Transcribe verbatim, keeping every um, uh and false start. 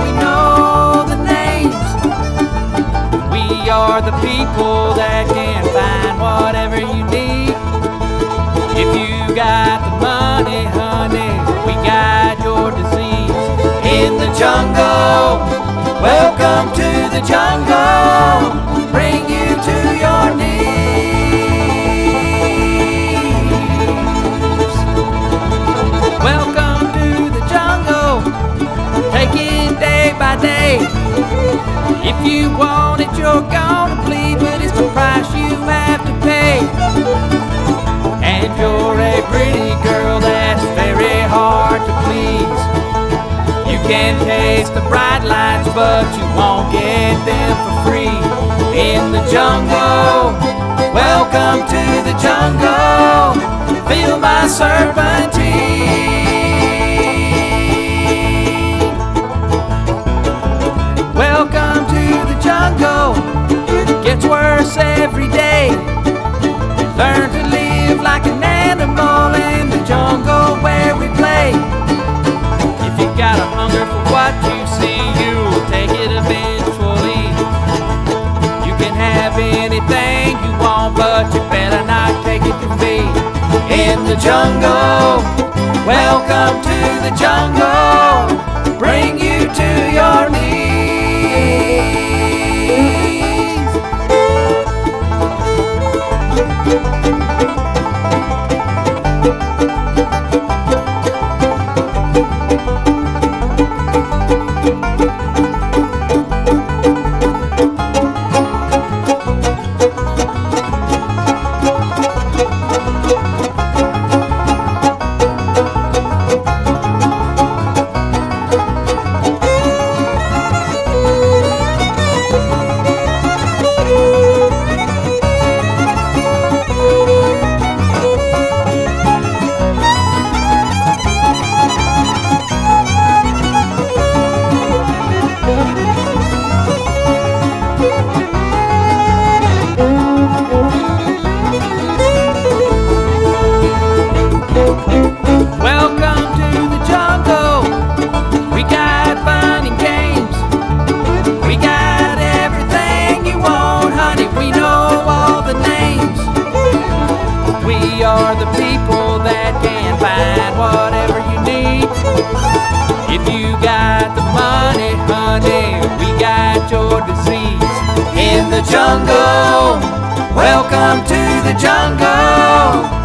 we know the names. We are the people that can find whatever you need. If you got the money, honey, we got your disease. In the jungle, welcome to the jungle, bring you to your knees. Welcome to the jungle, take it day by day. If you want it, you're gonna bleed, but it's the price you have to pay. And you're a pretty girl that's very hard to please. You can taste the bright lights, but you won't get them for free. In the jungle, welcome to the jungle, feel my serpentine. Welcome to the jungle, it gets worse every day. Learn to live like an animal in the jungle where we play. If you got a hunger for what you see, you'll take it eventually. You can have anything you want, but you better not take it to feed. In the jungle, welcome to the jungle, bring you to your knees. We are the people that can find whatever you need. If you got the money, honey, we got your disease. In the jungle, welcome to the jungle,